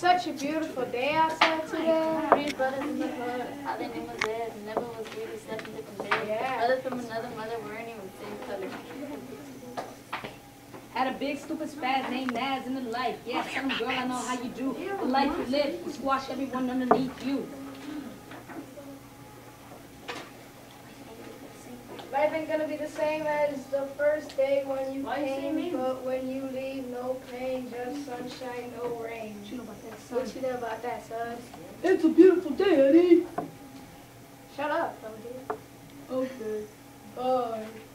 such a beautiful day outside today. 3 brothers in the hood. All their name was Ed. Never was really 7 different days. Yeah. Brothers from another mother weren't even the same color. Had a big stupid spaz named Naz in the life. Yeah, some girl, I know how you do. The life you live, you squash everyone underneath you. Life ain't gonna be the same as the first day when you came, but when you leave, no pain, just sunshine, no rain. What you know about that, son? What you know about that, son? It's a beautiful day, Eddie. Shut up, Clemente. Okay. Bye.